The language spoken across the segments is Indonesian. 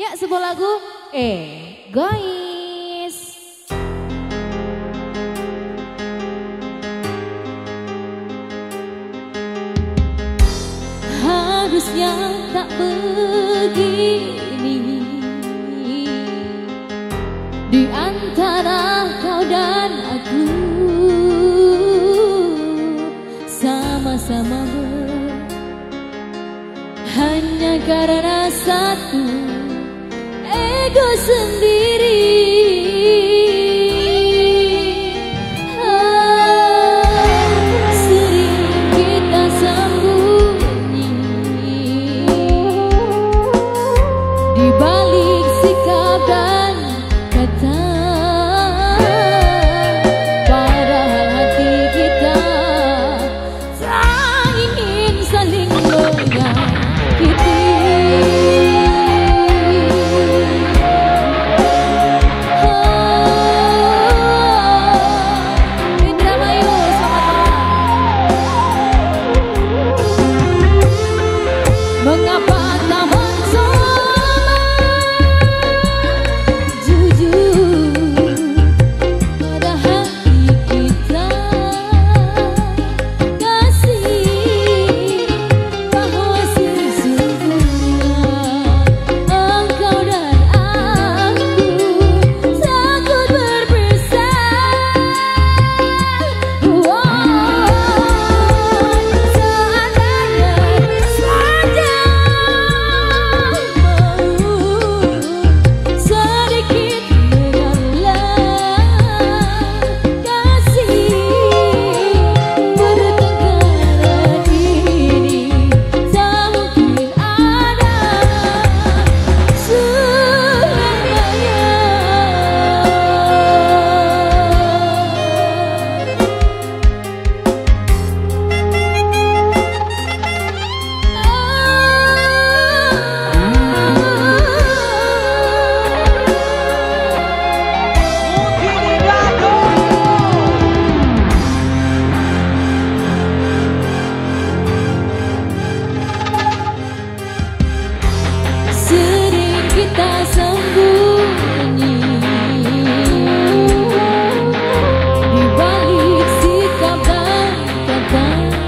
Ya, sebuah lagu Egois. Harusnya tak begini di antara kau dan aku, sama-sama hanya karena satu ego sendiri. Sering kita sembunyi di balik sikap dan kata, padahal hati kita tak ingin saling menyakiti. Mengapa tak bersama, jujur pada hati kita, kasih bahwa sesungguhnya engkau dan aku takut berpisah. Seandainya saja sedikit mengalah kasih, pertengkaran ini tak mungkin ada selamanya. Sering kita sembunyi di balik sikap dan kata,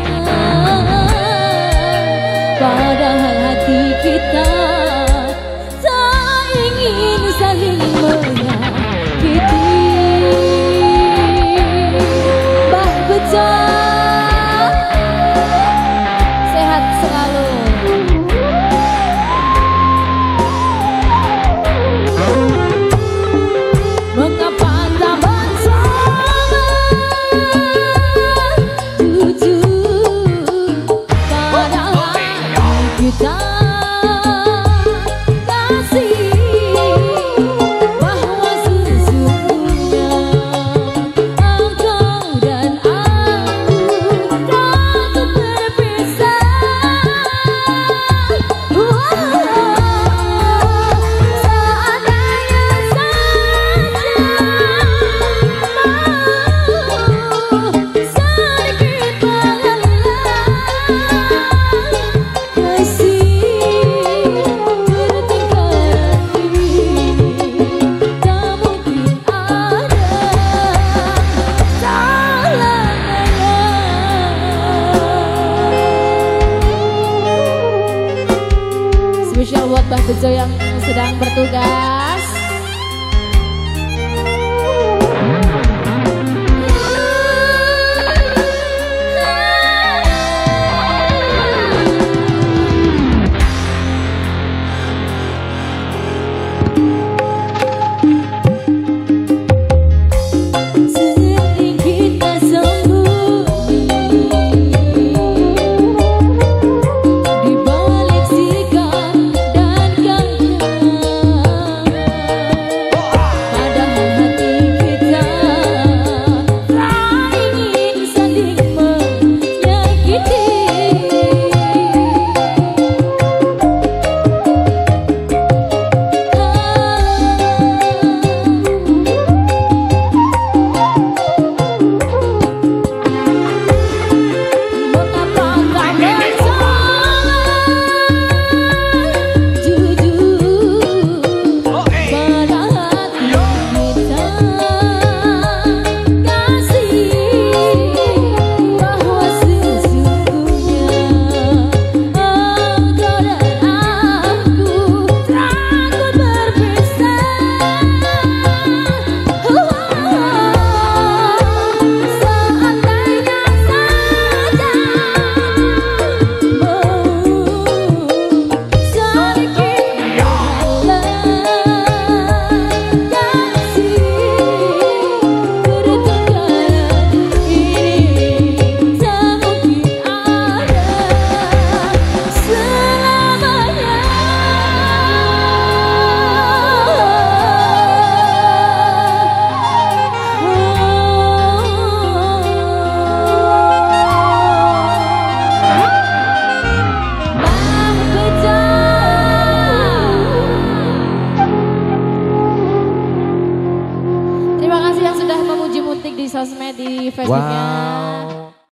padahal hati kita tak ingin saling menyakiti. Bah Bejo, sehat selalu. Mengapa tak bersama, jujur pada hati kita, kasih bahwa sesungguhnya engkau dan aku takut berpisah. Seandainya saja sedikit mengalah kasih, pertengkaran ini tak mungkin ada selamanya. Spesial buat Mbah Bejo yang sedang bertugas. Sering kita sembunyi di balik sikap dan kata, Terima kasih yang sudah memuji Muntik di sosmed di Facebooknya. Wow.